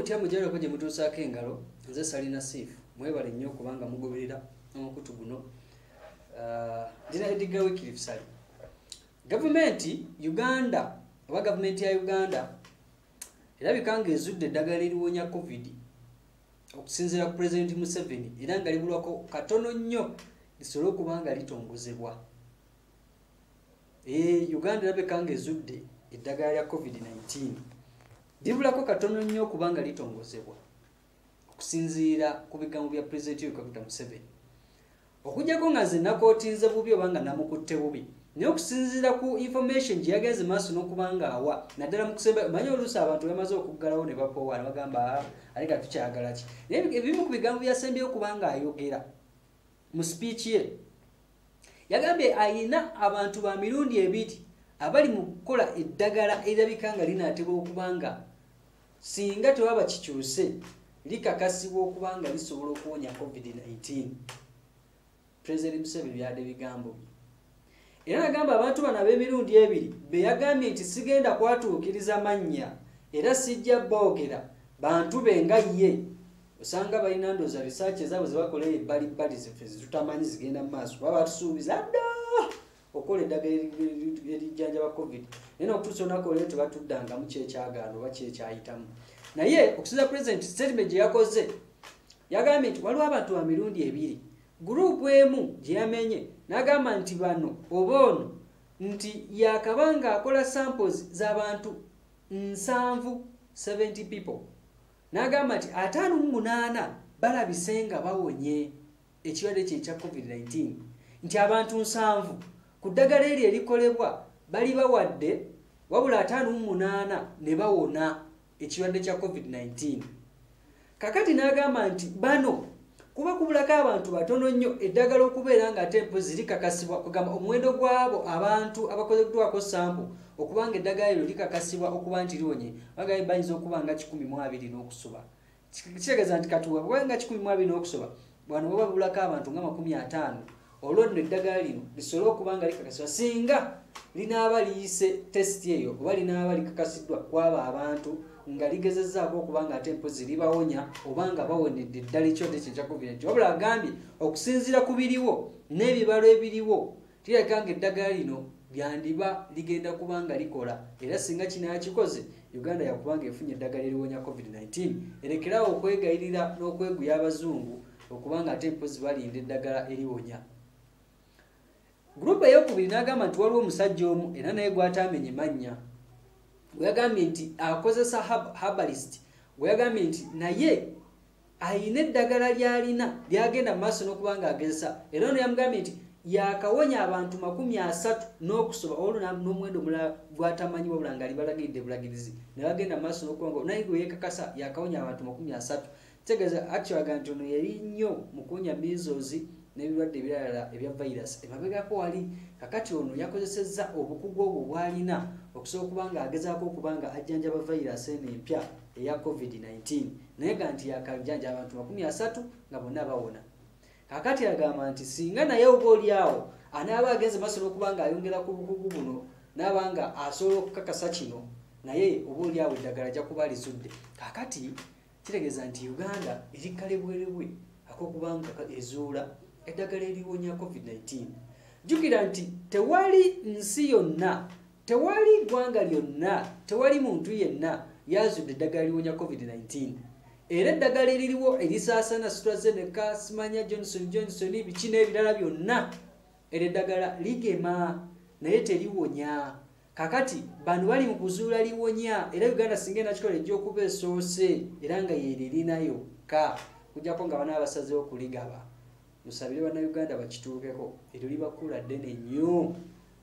mutya mujalo ko gye mutuusaako engalo nze Salina Sifu mwebale nnyo kubanga mugoberera omukutu guno. Ndina Edgar Wycliffe Sali. Gavumenti Uganda oba gavumenti ya Uganda erabika nga ezudde eddagala eriwonya COVID okusinziira ku President Museveni era nga libulwako katono nnyo lisobole okuba nga litongozebwa. Uganda erabika nga ezudde eddagala lya COVID-19 libulako katono nnyo okuba nga litongozebwa okusinziira ku bigambo bya President Yoweri Museveni. Okujjako nga nze nakootinze bubi oba nga namukutte bubi naye okusinziira ku information gye yagenze maaso n'okuba nga awa naddala mu kusemba manye oluusi abantu bamaze okuggalawo ne bapoowa ne bagamba aleka tukyagala ki. Naye ebimu ku bigambo byasembyeyo okuba nga ayogera mu speech ye yagambye ayina abantu ba mirundi ebiri abali mu kukola eddagala erabika nga linaatebwa okuba nga singa tewaba kikyuse likakasibwa okuba nga lisobola okuwonya COVID-19. President Museveni byadde bigambo bye. Era nagamba abantu bano ab'emirundi ebiri be yagambye nti sigenda kwatuukiriza mannya era sijja boogera bantu be nga ye. Osanga balina ndooza research ezaabwe ze bakola ebbalibbali ziffe zitutamanyi zigenda mu maaso baba batusuubiza dda okola eddagala erijjanjaba COVID. Naye n'okutuusa olunaku olwo tebatuddangamu kyekyagaano oba kyekyayitamu. Naye okusinza President statement gye yakoze yagambye nti waliwo abantu ba mirundi ebiri. Gurupu emu gye yamenye n'agamba nti bano oba ono nti yakabanga akola samples z'abantu 70 people. N'agamba nti 58 balabise nga bawonye ekirwadde kye ekya COVID-19 nti abantu 7 ku ddagala eryo erikolebwa bali bawadde wabula 58 ne bawona ekirwadde kya COVID-19. Kakati n'agamba nti bano kuba kubulako abantu batono nnyo eddagala okubeera nga ate mpozi likakasibwa kugamba omuwendo gw'abo abantu abakozeddwako sample okubanga eddagala eryo likakasibwa okuba nti liwonye bagaye bayinza okuba nga 120 n'okusoba. Kitegeeza nti katuwa bwe nga 120 n'okusoba bwano baba bulako abantu nga 50 olwo nno eddagala lino lisobole okuba nga likakasibwa singa linaaba liyise test eyo oba linaaba likakasiddwa kwaba abantu nga ligezezzaako okuba nga ate mpozi libawonya oba nga bawonedde eddala ekirwadde kye ekya COVID-19. Wabula agambye okusinziira ku biriwo n'ebibalo ebiriwo kirabika nga eddagala lino lyandiba ligenda kuba nga likola era singa kinaakikoze Uganda yakuba nga efunye eddagala eriwonya COVID-19 erekerawo okwegayirira n'okweguya abazungu okuba nga ate mpozi balinda eddagala eriwonya. Gurupu ey'okubiri n'agamba nti waliwo omusajja omu era naye gw'ataamenye mannya gwe yagambye nti akozesa herbalist gwe yagambye nti naye ayina eddagala ly'alina lyagenda mu maaso n'okuba nga agezesa era ono yamugambye nti yakawonya abantu 30 n'okusoba olwo n'omuwendo omulala gw'atamanyi wabula nga libalagidde bulagirizi ne bagenda mu maaso n'okuba nga naye gwe yeekakasa yakawonya abantu 30. Kitegeeza actually agamba nti ono yali nnyo mu kuwonya measles n'ebirwadde ebirala ebya virus emabegako wali kakati ono yakozesezza obukugu obwo bw'alina okusobola okuba nga agezaako okuba nga ajjanjaba virus eno empya eya COVID-19 naye ga nti yakajjanjaba abantu 30 nga bonna bawona. Kakati agamba nti singa naye oba oliawo anaaba agenze maaso n'okuba nga ayongera ku bukugu buno n'aba nga asobola okukakasa kino naye oba oliawo eddagala ajja kuba alizudde. Kakati kitegeeza nti Uganda eri kale bwerebwe ak'okuba nga ezuula eddagala eriwonya COVID-19. Jjukira nti tewali nsi yonna, tewali ggwanga lyonna, tewali muntu yenna yazudde eddagala eriwonya COVID-19. Era eddagala eririwo erisaasana AstraZeneca, simanya Johnson biki n'ebirala byonna era eddagala ligema naye teriwonya. Kakati bano bali mu kuzuula liwonya era Uganda singa enakikola ejja okuba esoose era nga yeerinayo ka kujjako nga bana basazeewo okuligaba. Musabire bannayuganda bakituukeko eryo libakula ddene nnyo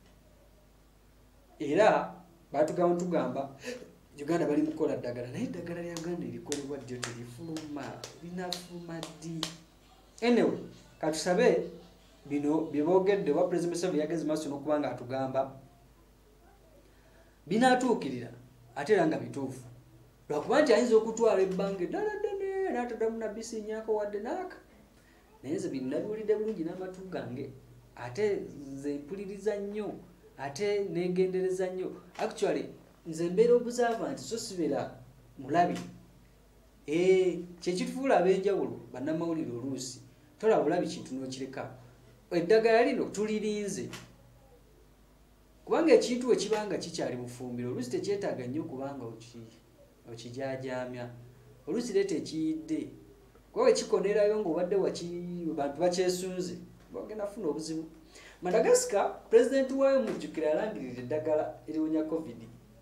era batugamba tugamba Uganda bali mukola ddagala naye eddagala lya Uganda erikolebwa ddyo terifuluma linafuluma ddi. Anyway katusabe bino bye boogedde wa President Museveni yageze maaso n'okuba nga atugamba binaatuukirira ate era nga bituufu lwakuba nti ayinza okutwala ebbanga eddala ddene n'ataddamu nabbisinyaako wadde naaka naye nze bino nabiwulidde bulungi n'amatu gange ate nze mpuliriza nnyo ate negendereza nnyo. Actually nze mbeera obusava nti so sibeera mulabi kyekitufuula ab'enjawulo bannamawulire oluusi tolabula bikintu n'okireka eddagala lino tulirinze kubanga ekintu we kibanga kikyali bufumbiro oluusi tekyetaaga nnyo kubanga okijaajamya oluusi leeta ekiyidde kuba wekikonerayo ng'obadde bantu bakyesunze bagenda funa obuzibu. Madagascar pulezidenti waayo mujjukira yalangirira eddagala eriwonya covid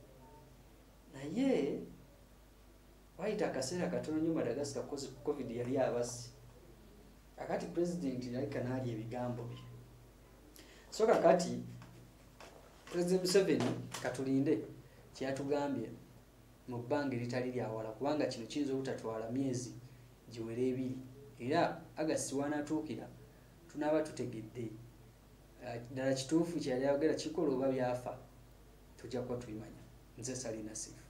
naye wayita akaseera katono nnyo Madagascar covid yali abasi akati pulezidenti yalika n'ali ebigambo bye so kakati President Museveni katulinde kyatugambye mu bbanga eritali lyawala kubanga kino kiyinza obutatwala myezi giwera 2 era Agasti wanaatuukira tunaaba tutegedde ddala kituufu kyali ayogera kikola oba byafa tujja kuba tubimanya. Nze Salina Sifu.